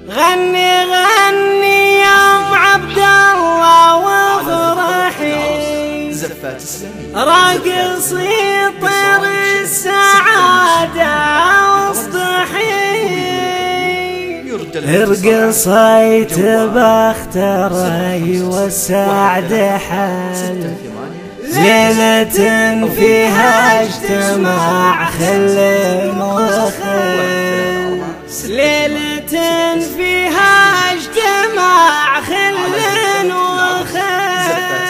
غني غني يا ام عبد الله وافرحي، زفات السمين راقصي طير السعادة واصطحي، ارقصيت باختري والسعد حل، ليلة فيها اجتماع خل وخل، ليلة فيها اجتماع خل وخل.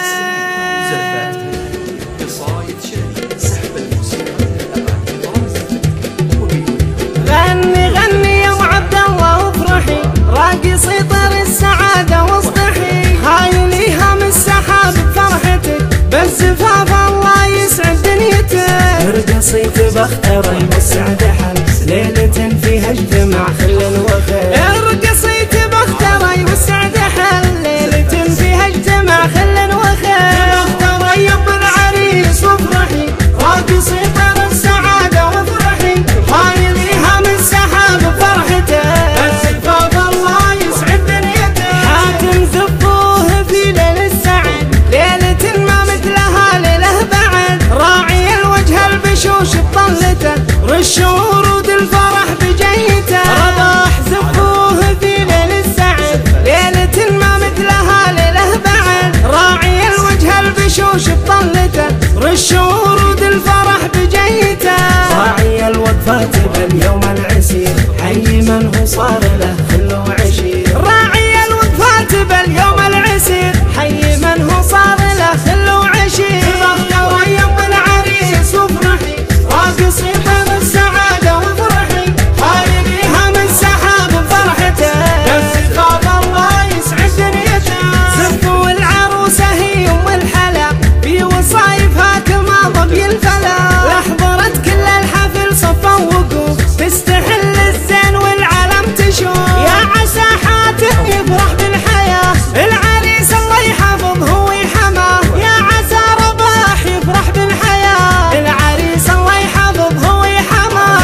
غني غني يا ام عبد الله وافرحي، راقصي طير السعادة واصطحي، هاي الإيهام السحاب بفرحتك، بالزفاف الله يسعد دنيتك، ارقصيت باختري والسعد حل، ليلة فيها اجتماع خل وخل، ارقصيت باختري والسعد حل، ليلة فيها اجتماع خل وخل، باختري يا ام العريس وافرحي، راقصي طير السعادة وافرحي، هاي الإيهام السحاب بفرحته، بالزفاف الله يسعد دنيته، حاتم زفوه في ليل السعد، ليلة ما مثلها ليله بعد، راعي الوجه البشوش بطلته، رش ورود الفرح بجيته، رباح زفوه في ليل السعد، ليلة ما مثلها ليله بعد، راعي الوجه البشوش بطلته، رش ورود الفرح بجيته، راعي الوقفات باليوم العسير، حي من هو صار له خل وعشير، راعي الوقفات باليوم العسير، حي من هو صار له خل وعشير، باختري يا ام العريس وافرحي، راقصي طير السعادة وافرحي، هاي الإيهام السحاب بفرحته، بالزفاف الله يسعد دنيته، زفوا العروسة هي ام الحلا، في وصايفها كما ظبي الفلا، لحضرت كل الحفل صفا وقوف، تستحل الزين والعالم تشوف، يا عسى حاتم يفرح بالحياة، العريس الله يحافظه ويحماه، يا عسى رباح يفرح بالحياة، العريس الله يحافظه ويحماه،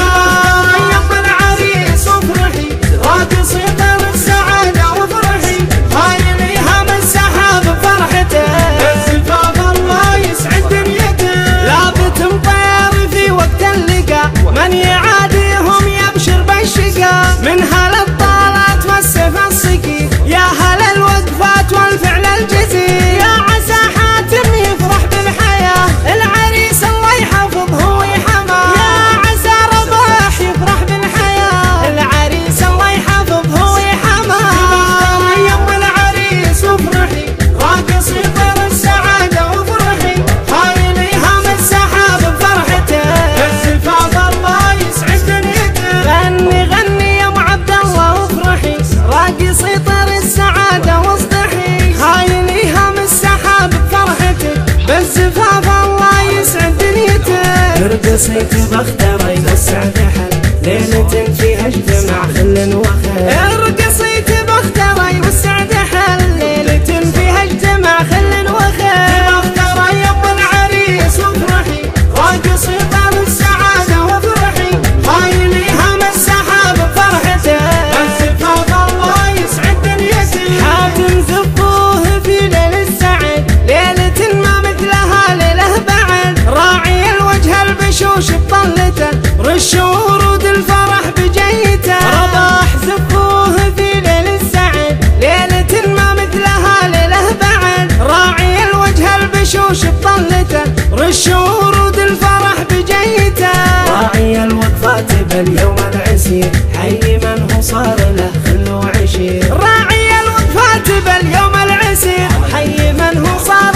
يا ام العريس وافرحي، راقصي طير السعادة وافرحي، هاي الإيهام السحاب بفرحته، بالزفاف الله يسعد دنيته، لابت مطير في وقت اللقاء، من يعاديهم يبشر بالشقاء، من هالطالات والسيف الصقي، يا هل الوقفات والفعل الجزيل، يا عسى حاتم يفرح بالحياة، العريس الله يحافظه ويحماه، يا عسى رباح يفرح بالحياة، العريس الله يحافظه ويحماه، يا ام العريس وافرحي، راقصي طير السعادة وافرحي، هاي الإيهام السحاب بفرحته، بالزفاف الله يسعد دنيته، غني غني يا ام عبد الله وافرحي، راقصي طير السعادة واصطحي، هاي الإيهام السحاب بفرحتك، بالزفاف الله يسعد دنيتك، ارقصيت باختري والسعد حل، ليلة فيها اجتماع خل وخل، ارقصيت باختري والسعد حل، ليلة فيها اجتماع خل وخل، باختري يا ام العريس وافرحي، راقصي طير السعادة وافرحي، هاي الإيهام السحاب بفرحته، بالزفاف الله يسعد دنيته، حاتم زفوه في ليل السعد، ليلة ما مثلها ليله بعد، راعي الوجه البشوش بطلته، رش ورود الفرح بجيته، رباح زفوه في ليل السعد، ليلة ما مثلها ليله بعد، راعي الوجه البشوش بطلته، رش ورود الفرح بجيته، راعي الوقفات باليوم العسير، حي من هو صار له خل وعشير، راعي الوقفات باليوم العسير، حي من هو صار